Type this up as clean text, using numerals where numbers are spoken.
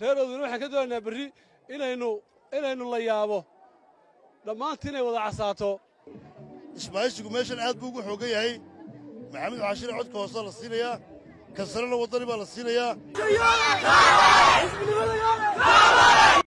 reerooduna waxaan ka doonaynaa berri inaynu la yaabo dhammaantii inay wada casaato isbaahaysigu meeshan aad buu ugu xoogan yahay maxamed xaashir codka hoose la siinayaa kan sarena waddani baa la siinayaa